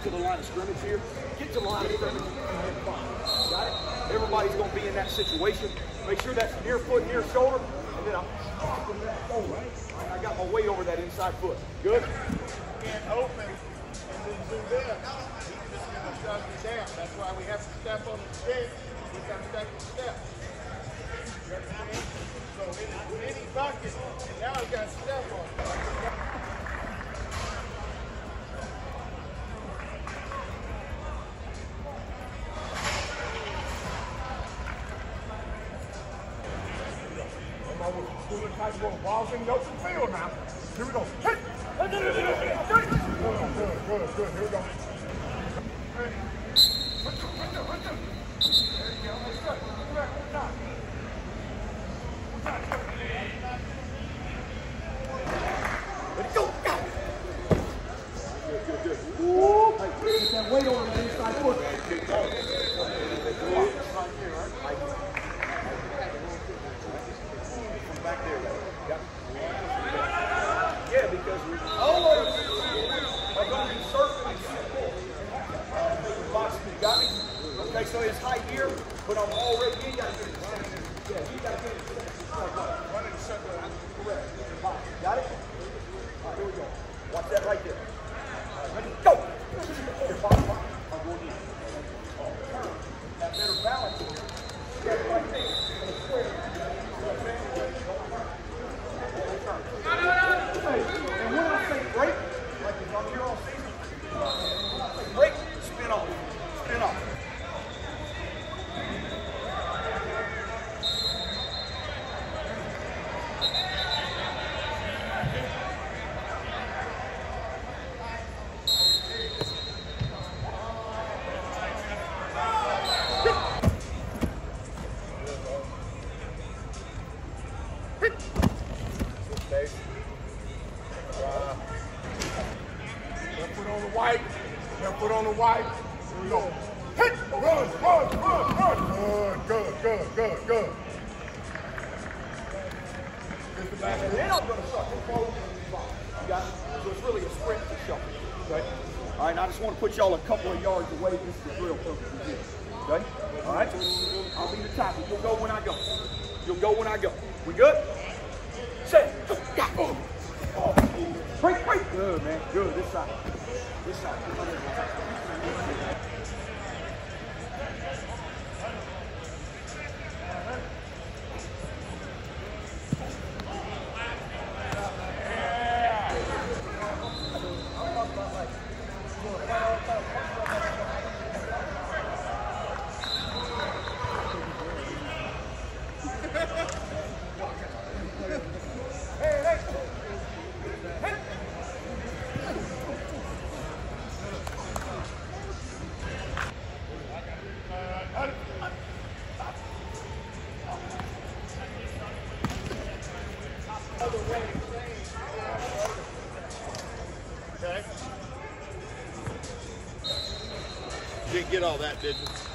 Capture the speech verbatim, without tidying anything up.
to the line of scrimmage here. Get to the line of scrimmage and fine. Got it? Everybody's going to be in that situation. Make sure that's near foot, near shoulder, and then I'm forward. I got my weight over that inside foot. Good? Can't open and then zoom in. He's just going to shove you down. That's why we have to step on the stick. We got to step the step. You understand? So it is mini bucket, and now I've got to step on it. Type of balls in the open field now. Here we go. Hey! Good, good, good, good. Here we go. Hey. Right there, right there, right there. There you go. That's good. Come back one time. One time. Ready, go, go! Good, good, good. Woo! Hey, get that weight over the inside foot. Right here, right? Back there, yep. Yeah, because we almost are going to be circling full. You got me? Okay, so it's height here, but I'm already, you got to get it. Yeah, you got to get it. Run it circle. Correct. Got it? All right, here we go. Watch that right there. All right, ready? Go! Here, bottom, bottom. I'm going in. Turn. Have better balance here. Step right there. Square. And when I say break, like if I'm here all season, when I say break, spin off, spin off. White, now put on the white. Here we go. Hit! Run, run, run, run. Good, good, good, good, good. Here's the back. And then I'm going to suck it forward and revolve. You got it? So it's really a sprint to shuffle. Okay? All right, now I just want to put y'all a couple of yards away just for drill purposes here. Okay? All right? I'll be the top. You'll go when I go. You'll go when I go. We good? Set. Go. Oh. Break, break. Good, man. Good. This side. This side. Didn't get all that, did you?